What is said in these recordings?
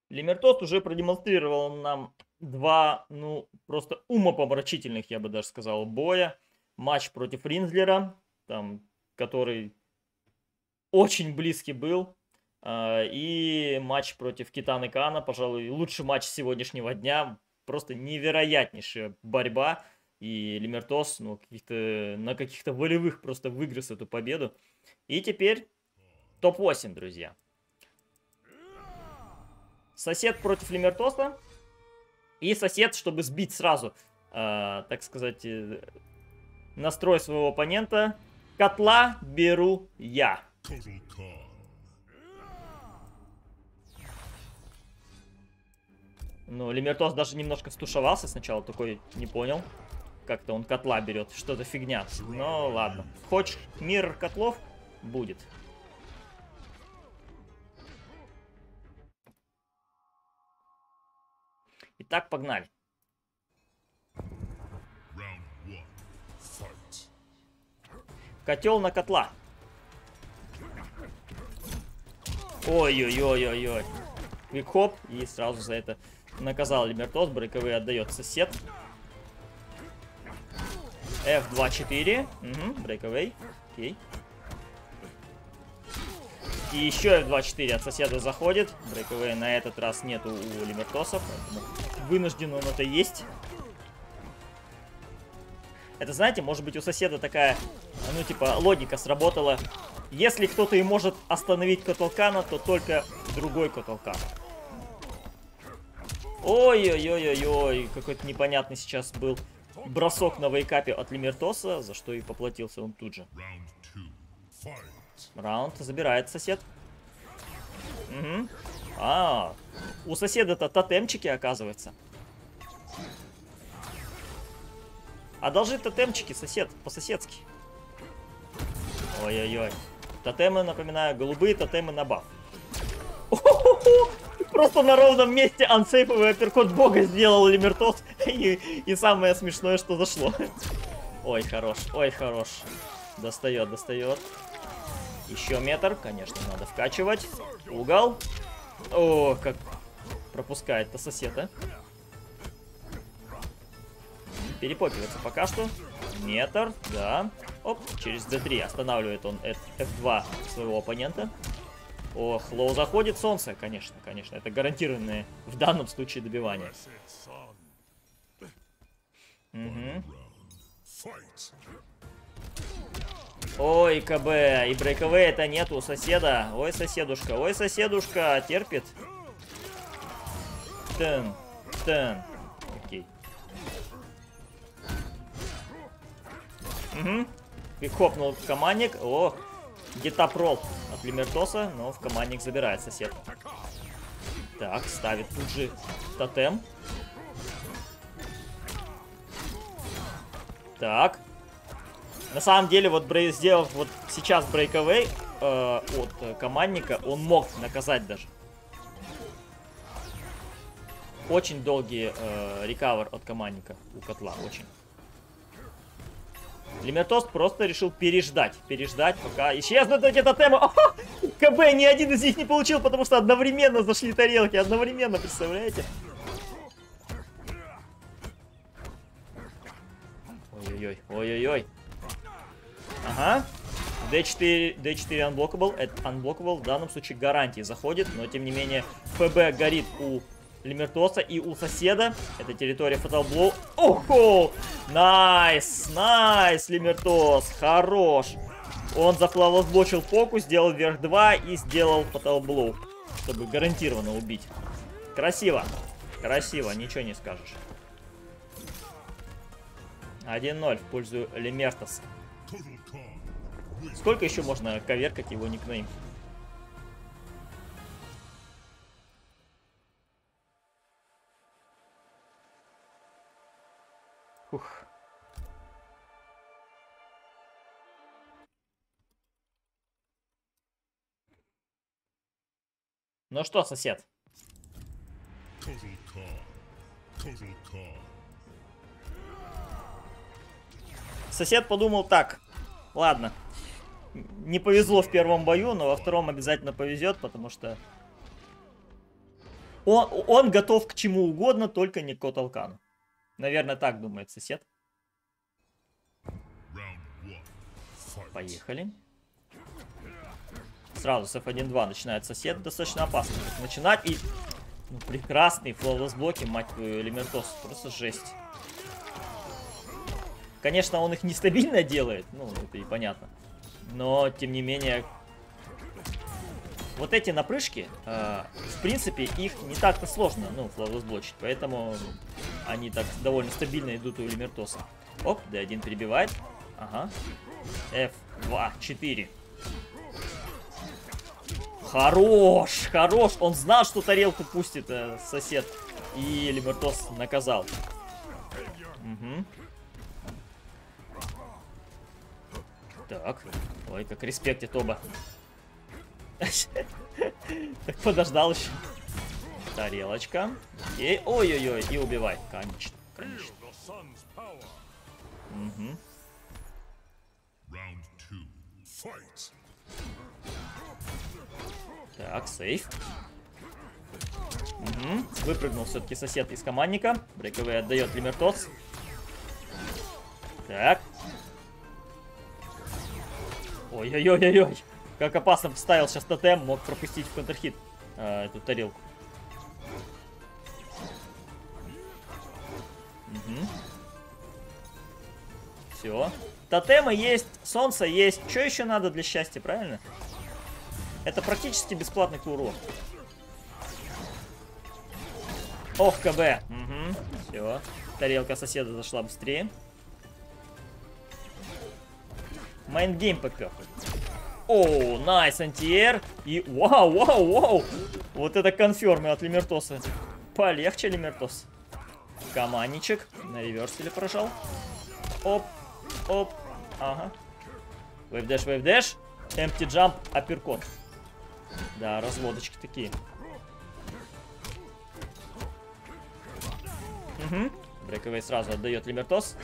Лимертос уже продемонстрировал нам два, ну, просто умопомрачительных, я бы даже сказал, боя. Матч против Ринзлера, там, который очень близкий был. И матч против Китаны Кана, пожалуй, лучший матч сегодняшнего дня. Просто невероятнейшая борьба. И Лимертос, ну, на каких-то волевых просто выгрыз эту победу. И теперь топ-8, друзья. Сосед против Лимертоса. И сосед, чтобы сбить сразу, так сказать, настрой своего оппонента. Котла беру я. Ну, Лимертос даже немножко стушевался сначала, такой не понял. Как-то он котла берет, что за фигня. Ну, ладно. Хочешь мир котлов? Будет. Итак, погнали. Котел на котла. Ой-ой-ой-ой-ой. Квикхоп. И сразу за это наказал Лимертос. Брейковый отдает сосед. F2-4. Угу, брейковый. Окей. И еще F2-4 от соседа заходит. Брейковый на этот раз нету у Лимертоса. Поэтому вынужден он это есть. Это, знаете, может быть у соседа такая, ну, типа, логика сработала. Если кто-то и может остановить Котелкана, то только другой Котелкан. Ой-ой-ой-ой-ой, какой-то непонятный сейчас был бросок на вейкапе от Лимертоса, за что и поплатился он тут же. Раунд забирает сосед. Угу. У соседа-то тотемчики, оказывается. Одолжи тотемчики, сосед, по-соседски. Ой-ой-ой. Тотемы, напоминаю, голубые тотемы на баф. Просто на ровном месте ансейфовый апперкот бога сделал Лимертос. И самое смешное, что зашло. Ой, хорош, ой, хорош. Достает, достает. Еще метр, конечно, надо вкачивать. Угол. О, как пропускает-то сосед, а. Перепопивается пока что. Метр, да. Оп, через D3 останавливает он F2 своего оппонента. Ох, лоу заходит, солнце, конечно, конечно. Это гарантированное в данном случае добивание. Угу. Ой, КБ, и брейковые это нету у соседа. Ой, соседушка, терпит. Тен, тен. Окей. Угу. И хопнул командник. О, гетапрол от Лимертоса, но в командник забирает сосед. Так, ставит тут же тотем. Так. На самом деле, вот сделав вот сейчас брейковей от командника, он мог наказать даже. Очень долгий рекавер от командника у котла, очень. Лимертос просто решил переждать, пока исчезнут эти тотемы. КБ ни один из них не получил, потому что одновременно зашли тарелки, одновременно, представляете? Ой-ой-ой, ой-ой-ой. Ага. D4 unblockable. Это unblockable в данном случае гарантии заходит, но тем не менее ФБ горит у Лимертоса и у соседа. Это территория Fatal Blow. Охо! Найс! Найс, Лимертос! Хорош! Он зафлавозблочил фокус, сделал вверх 2 и сделал Fatal Blow, чтобы гарантированно убить. Красиво! Красиво, ничего не скажешь. 1-0 в пользу Лимертоса. Сколько еще можно коверкать его никнейм? Фух. Ну что, сосед? Сосед подумал так. Ладно. Не повезло в первом бою, но во втором обязательно повезет, потому что Он готов к чему угодно, только не к Коталкану. Наверное, так думает сосед. Поехали. Сразу с F1-2 начинает сосед. Достаточно опасно начинать. И ну, прекрасный флоулесс блоки, мать твою, Лимертос. Просто жесть. Конечно, он их нестабильно делает. Ну, это и понятно. Но, тем не менее... Вот эти напрыжки, в принципе, их не так-то сложно, ну, флоулесс блочить. Поэтому они так довольно стабильно идут у Лимертоса. Оп, D1 перебивает. Ага. F2, 4. Хорош, хорош. Он знал, что тарелку пустит сосед. И Лимертос наказал. Угу. Так. Ой, как респектит оба. Так подождал еще. Тарелочка. И ой-ой-ой, и убивай. Конечно, конечно. Угу. Так, сейф. Угу. Выпрыгнул все-таки сосед из командника. Брейковый отдает Лимертос. Так. Ой-ой-ой-ой-ой. Как опасно вставил сейчас тотем. Мог пропустить в контрхит эту тарелку. Угу. Все. Тотемы есть, солнце есть. Что еще надо для счастья, правильно? Это практически бесплатный курорт. Ох, КБ. Угу. Все. Тарелка соседа зашла быстрее. Майндгейм попер. О, найс, антиэр. И вау, вау, вау. Вот это конфермы от Лимертоса. Полегче, Лимертос. Командничек. На реверселе прожал. Оп, оп. Ага. Вейвдэш, вейвдэш. Эмпти джамп, апперкот. Да, разводочки такие. Угу. Брековый сразу отдает Лимертос.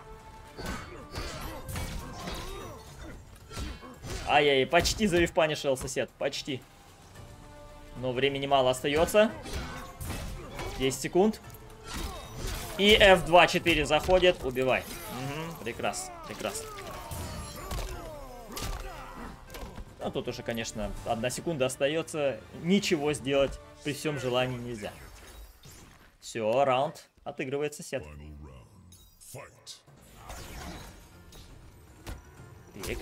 Ай-яй, почти завивпанишил сосед. Почти. Но времени мало остается. 10 секунд. И F2-4 заходит. Убивай. Угу. Прекрасно, прекрасно. Ну, тут уже, конечно, 1 секунда остается. Ничего сделать при всем желании нельзя. Все, раунд отыгрывает сосед. Так.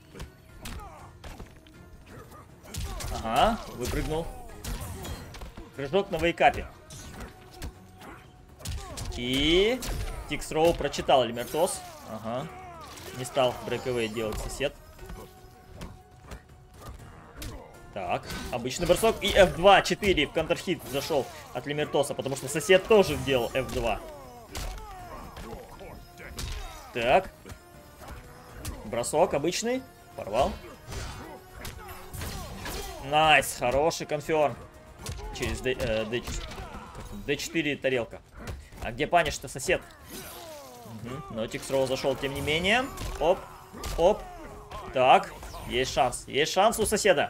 Ага, выпрыгнул. Прыжок на вейкапе. И Тикс-Роу прочитал Лимертос. Ага. Не стал брейковые делать сосед. Так, обычный бросок. И F2, 4 в контрхит зашел от Лимертоса, потому что сосед тоже делал F2. Так. Бросок обычный. Порвал. Найс, хороший конферм. Через D4 тарелка. А где паниш-то, сосед? Угу. Но Тикс-Роу зашел, тем не менее. Оп, оп. Так, есть шанс. Есть шанс у соседа.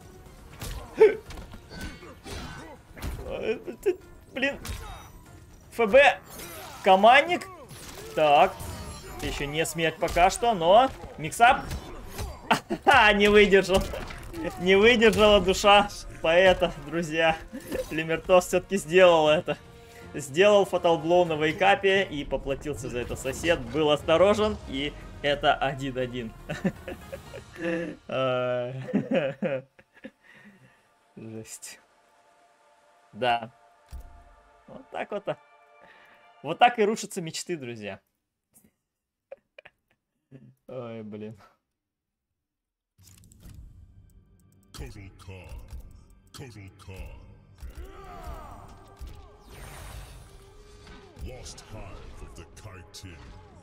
Блин. ФБ. Командник. Так. Еще не смерть пока что, но... Миксап. Не выдержал. Не выдержала душа поэта, друзья. Лимертос все-таки сделал это. Сделал фаталблоу на вейкапе и поплатился за это сосед. Был осторожен, и это 1-1. Жесть. Да. Вот так вот. Вот так и рушатся мечты, друзья. Ой, блин. Kotal Khan. Kotal Khan. Lost hive of the Kaitin.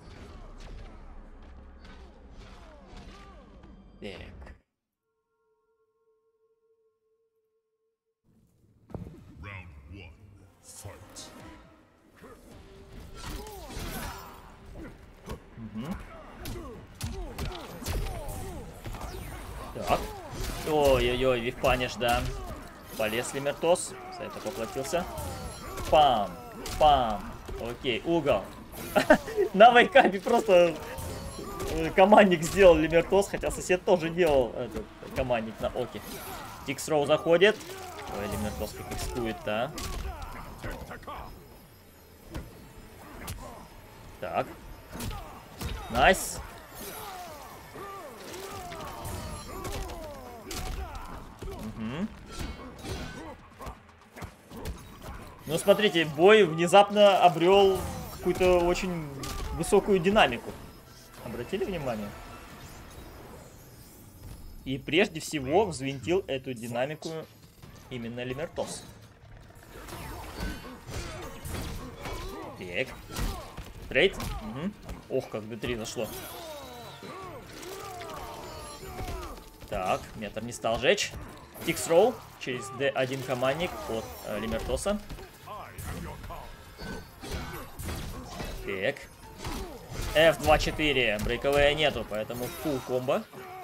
Так. Round 1. Fight. Так. Ой-ой-ой, вивпаниш, да. Полез Лимертос. За это поплатился. Пам. Пам. Окей, угол. На вейкапе просто командник сделал Лимертос, хотя сосед тоже делал этот командник на оке. Тикс-роу заходит. Ой, Лимертос как рискует-то, а. Так. Найс. Угу. Ну, смотрите, бой внезапно обрел какую-то очень высокую динамику. Обратили внимание? И прежде всего взвинтил эту динамику именно Лимертос. Так. Трейд. Угу. Ох, как D3 зашло. Так, метр не стал жечь. Тикс-роу через D1 командник от Лимертоса. Так. F2-4. Брейковая нету, поэтому фулл комбо.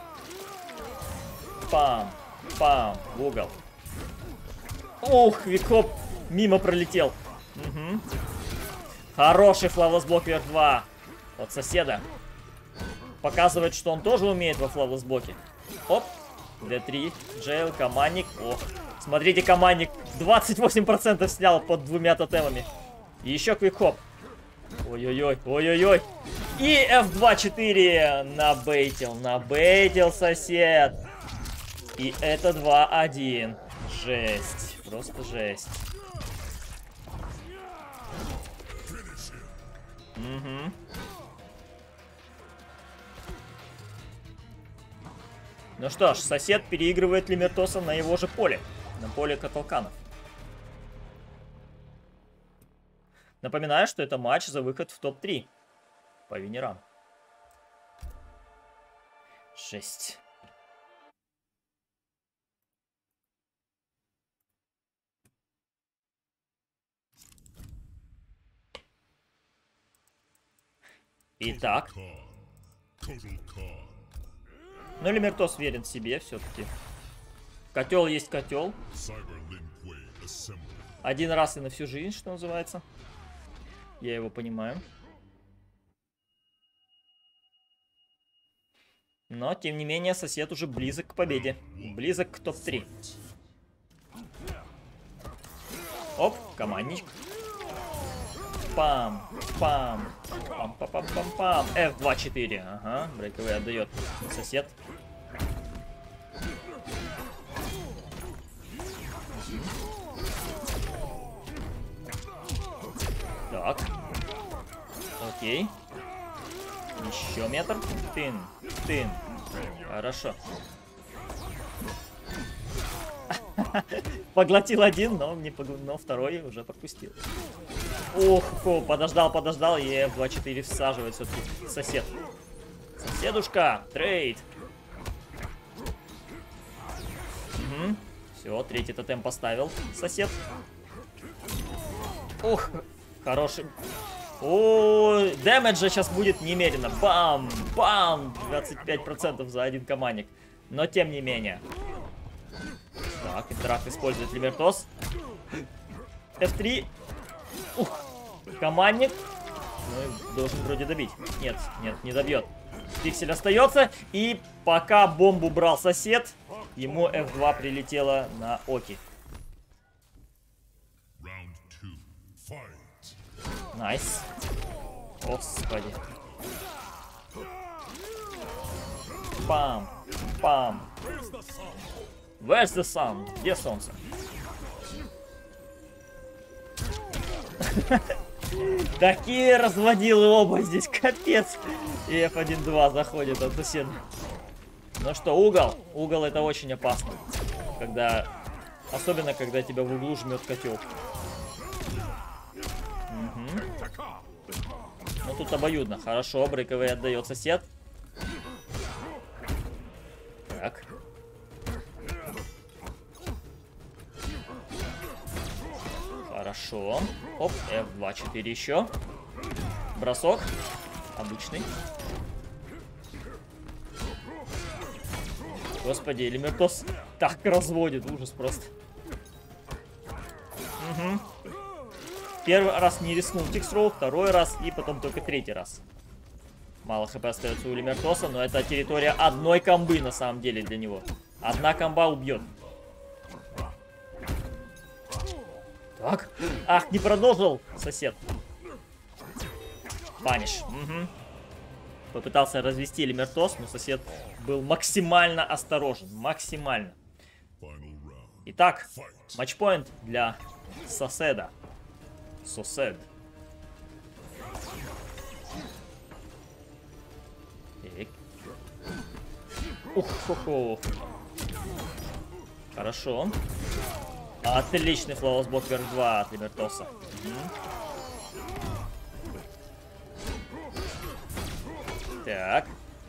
Пам. Пам. В угол. Ох, Викоп мимо пролетел. Угу. Хороший флавлесс блок вверх 2 от соседа. Показывает, что он тоже умеет во флавлесс блоке. Оп. D3. Джейл. Командник. Ох. Смотрите, командник 28% снял под двумя тотемами. И еще квикхоп. Ой-ой-ой. Ой-ой-ой. И F2-4 набейтил сосед. И это 2-1. Жесть. Просто жесть. Угу. Ну что ж, сосед переигрывает Лимертоса на его же поле. На поле Каталканов. Напоминаю, что это матч за выход в топ-3 по винерам. Жесть. Итак. Ну, Лимертос верен себе все-таки. Котел есть котел. Один раз и на всю жизнь, что называется. Я его понимаю. Но, тем не менее, сосед уже близок к победе. Близок к топ-3. Оп, командничек. Пам, пам, пам, пам, пам, пам, пам. F2-4. Ага, брейковый отдает сосед. Так. Окей. Еще метр. Тын, тын. Хорошо. Поглотил один, но второй уже пропустил. Ох, подождал, и F2-4 всаживает все-таки сосед. Соседушка, трейд. Угу. Все, третий тотем поставил сосед. Ух, хороший. О, дэмэджа сейчас будет немерено. Бам, бам, 25% за один командник. Но тем не менее. Так, интеракт использует Лимертос. F3. Ух, командник. Ну, должен вроде добить. Нет, не добьет. Пиксель остается. И пока бомбу брал сосед, ему F2 прилетело на оки. Найс. Господи. Пам, пам. Where's the sun? Где солнце? Такие разводилы оба здесь, капец. И F1-2 заходит от соседа. Ну что, угол. Угол это очень опасно. Особенно, когда тебя в углу жмет котел. Угу. Ну тут обоюдно. Хорошо, брейковый отдает сосед. Так. Хорошо. Оп, F2-4 еще. Бросок. Обычный. Господи, Лимертос так разводит. Ужас просто. Первый раз не рискнул Тикс-Роу, второй раз и потом только третий раз. Мало хп остается у Лимертоса, но это территория одной комбы на самом деле для него. Одна комба убьет. Так. Ах, не продолжил сосед. Паниш. Угу. Попытался развести Лимертос, но сосед был максимально осторожен. Максимально. Итак, матчпоинт для соседа. Сосед. Ух-хо-хо. Хорошо. Отличный флоусблок вверх 2 от Лимертоса. Так.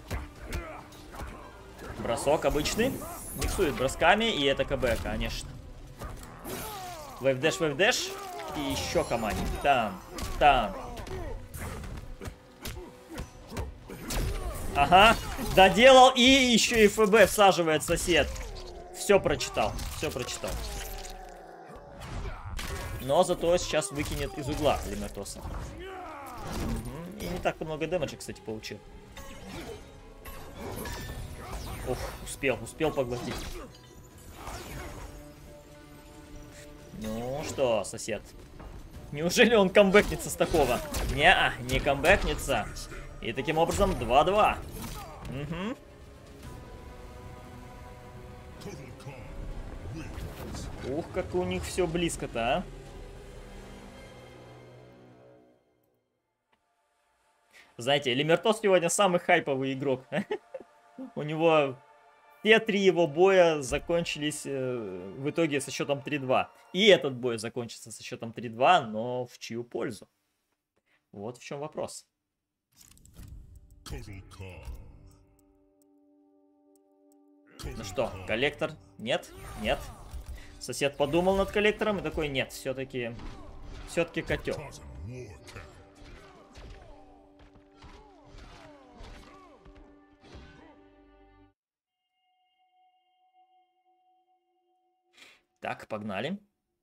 Бросок обычный. Миксует бросками, и это КБ, конечно. Вейвдэш, вейвдэш. И еще командник. Там, там. Ага, доделал, и еще и ФБ всаживает сосед. Все прочитал, все прочитал. Но зато сейчас выкинет из угла Лимертоса. И не так много дэмэджа, кстати, получил. Ух, успел поглотить. Ну что, сосед? Неужели он камбэкнется с такого? Не-а, не камбэкнется. И таким образом 2-2. Угу. Ух, как у них все близко-то, а. Знаете, Лимертос сегодня самый хайповый игрок. У него все 3 его боя закончились в итоге со счетом 3-2. И этот бой закончится со счетом 3-2, но в чью пользу? Вот в чем вопрос. Ну что, коллектор? Нет? Нет. Сосед подумал над коллектором и такой, нет, все-таки котел. Так, погнали.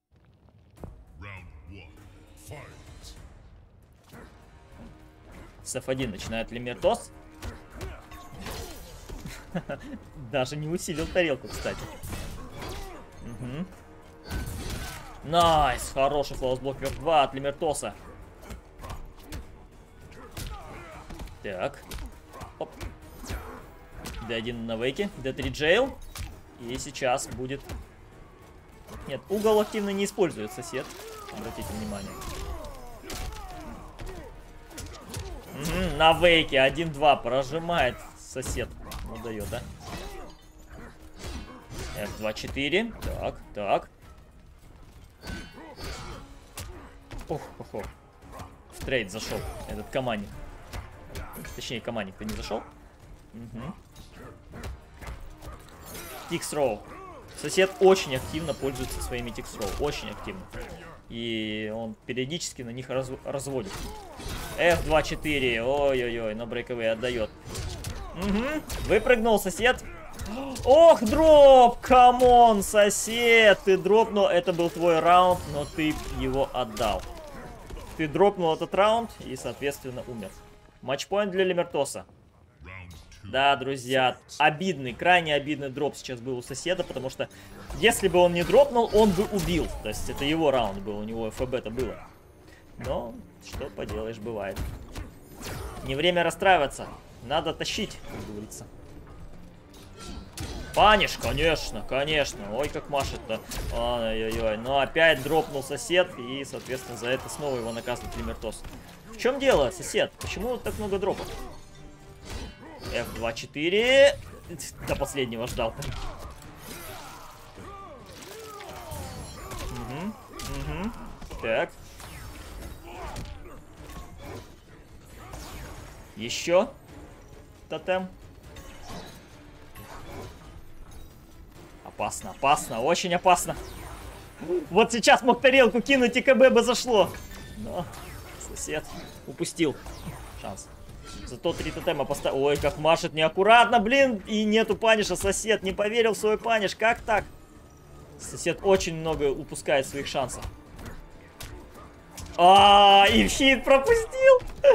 С F1 начинает Лимертос. Даже не усилил тарелку, кстати. Найс! Хороший флоусблок вверх 2 от Лимертоса. Так. Оп. D1 на вейке. D3 джейл. И сейчас будет... Нет, угол активно не использует сосед. Обратите внимание. На вейке 1-2 прожимает сосед. Ну дает, да? F2-4. Так, так. Ох, ох, ох. В трейд зашел этот командник. Точнее, командник-то не зашел. Тикс-Роу. Сосед очень активно пользуется своими Тикс-Роу. Очень активно. И он периодически на них разводит. F2-4. Ой-ой-ой, на брейковые отдает. Выпрыгнул сосед. Ох, дроп! Камон, сосед! Ты дропнул, это был твой раунд, но ты его отдал. Ты дропнул этот раунд и, соответственно, умер. Матчпоинт для Лимертоса. Да, друзья, обидный, крайне обидный дроп сейчас был у соседа, потому что если бы он не дропнул, он бы убил. То есть это его раунд был, у него ФБ-то было. Но что поделаешь, бывает. Не время расстраиваться, надо тащить, как говорится. Паниш, конечно, конечно. Ой, как машет-то. Ой-ой-ой. Но опять дропнул сосед, и, соответственно, за это снова его наказывает Лимертос. В чем дело, сосед? Почему так много дропов? F2-4. До последнего ждал. Так. Еще тотем. Опасно, опасно, очень опасно. Вот сейчас мог тарелку кинуть, и КБ бы зашло. Но сосед упустил шанс. Зато 3 тотема поставил. Ой, как машет неаккуратно, блин. И нету паниша, сосед не поверил в свой паниш. Как так? Сосед очень много упускает своих шансов. И щит пропустил.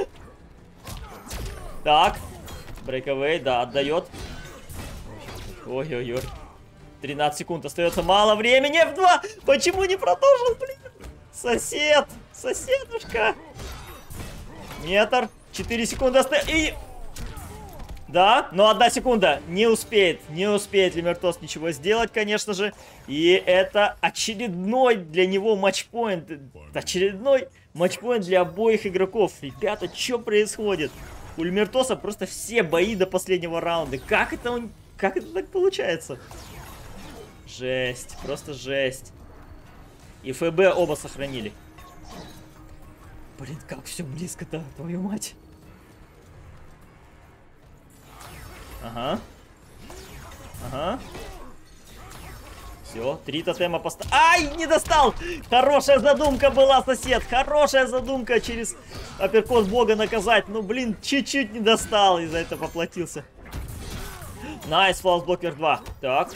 Так. Брейковей, да, отдает. Ой-ой-ой. 13 секунд остается, мало времени. F2. Почему не продолжил, блин? Сосед. Соседушка. Метр. 4 секунды остается. И... Да, но 1 секунда. Не успеет Лимертос ничего сделать, конечно же. И это очередной для него матчпоинт. Очередной матчпоинт для обоих игроков. Ребята, что происходит? У Лимертоса просто все бои до последнего раунда. Как это так получается? Жесть, просто жесть. И ФБ оба сохранили. Блин, как все близко-то, твою мать. Ага. Ага. Все, 3 тотема поставил. Ай, не достал! Хорошая задумка была, сосед. Хорошая задумка через апперкот бога наказать. Ну, блин, чуть-чуть не достал. И за это поплатился. Найс, фаустблокер 2. Так.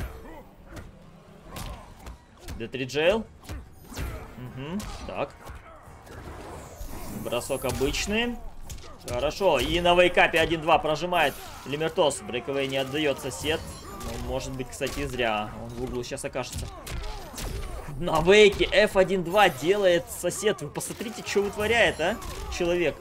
D3 джейл. Угу, так. Бросок обычный. Хорошо, и на вейкапе 1-2 прожимает Лимертос. Брейковей не отдает сосед. Ну, может быть, кстати, зря. Он в углу сейчас окажется. На вейке F1-2 делает сосед. Вы посмотрите, что вытворяет, а? Человек.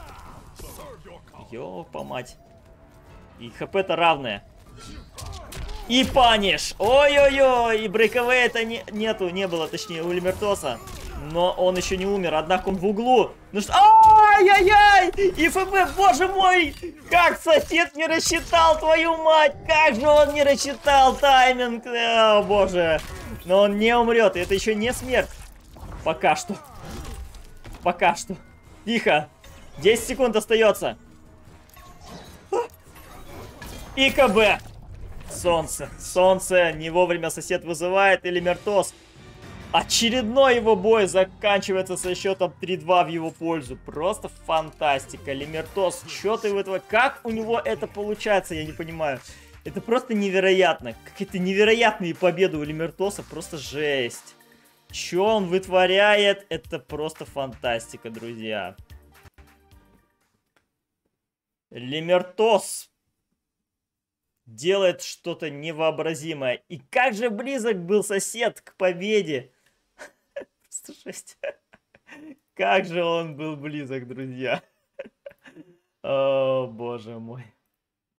Ёпа мать. И хп-то равное. И паниш. Ой-ой-ой. И брейковей-то не было, точнее, у Лимертоса. Но он еще не умер, однако он в углу. Ну что... Ай-яй-яй! И ФБ, боже мой! Как сосед не рассчитал, твою мать! Как же он не рассчитал тайминг! О, боже! Но он не умрет, и это еще не смерть. Пока что. Пока что. Тихо. 10 секунд остается. И КБ. Солнце. Солнце. Не вовремя сосед вызывает. И Лимертос. Очередной его бой заканчивается со счетом 3-2 в его пользу. Просто фантастика. Лимертос, что ты в этого... Как у него это получается, я не понимаю. Это просто невероятно. Какие-то невероятные победы у Лимертоса. Просто жесть. Что он вытворяет, это просто фантастика, друзья. Лимертос делает что-то невообразимое. И как же близок был сосед к победе. Просто жесть. Как же он был близок, друзья. О, боже мой.